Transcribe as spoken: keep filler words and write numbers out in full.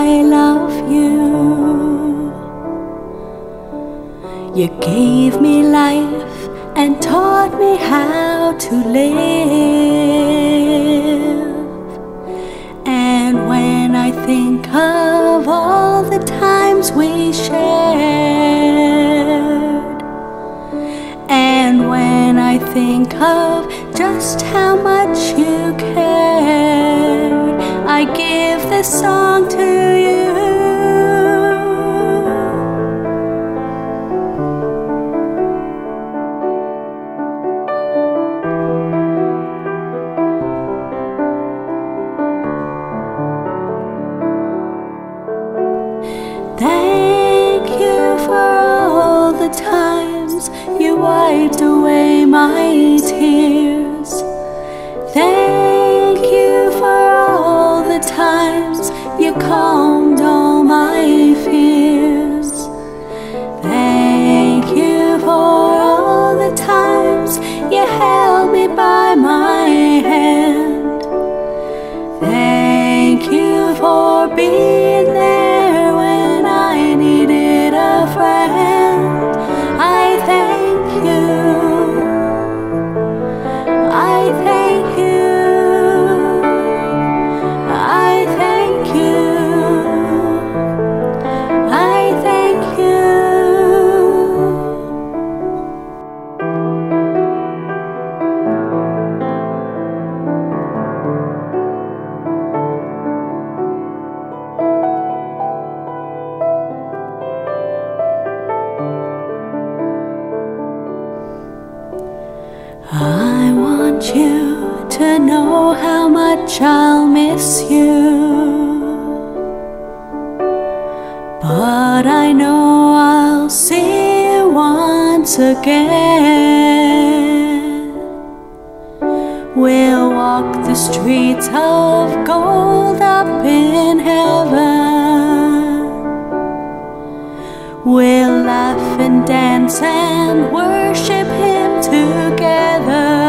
I love you. You gave me life and taught me how to live. And when I think of all the times we shared, and when I think of just how much you cared, I give this song to you. Thank you for all the times you wiped away my tears. Thank you for all the times you calmed all my fears. Thank you for all the times you held me by my hand. Thank you for being there when I needed a friend. I thank you. I thank you. I thank you. I thank you. I want you to know how much I'll miss you, but I know I'll see you once again. We'll walk the streets of gold up in heaven. We'll laugh and dance and worship Him together.